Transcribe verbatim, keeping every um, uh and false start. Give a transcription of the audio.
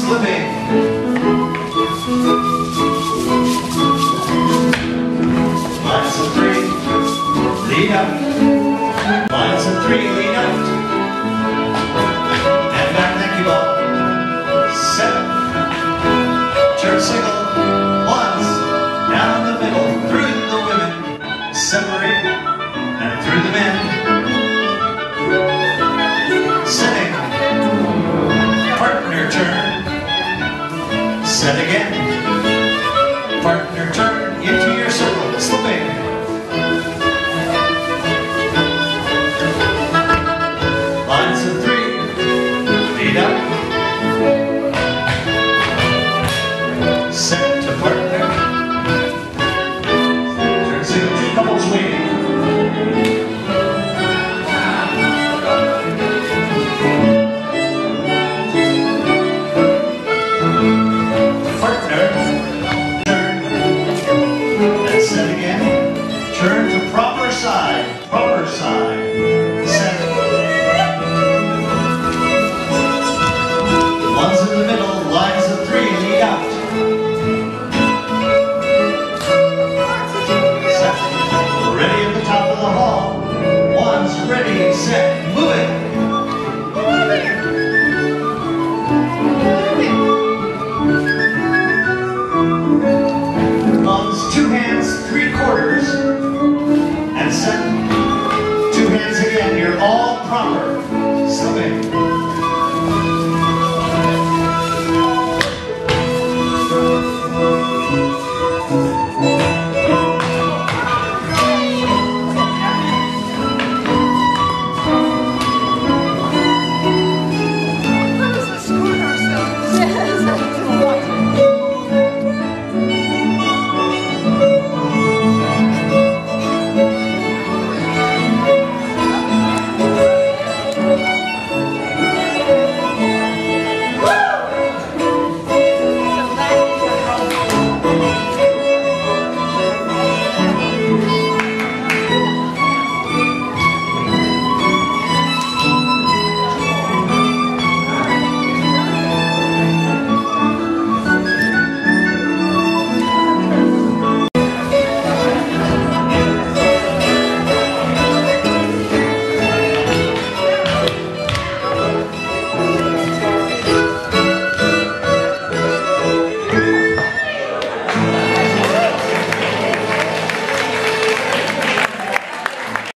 slipping. Lines of three, lead out. Lines of three, lead out. And back, thank you all. Seven. Turn single. Once. Down the middle. Through the women. Separate. And through the men. Setting. Partner turn. Set again.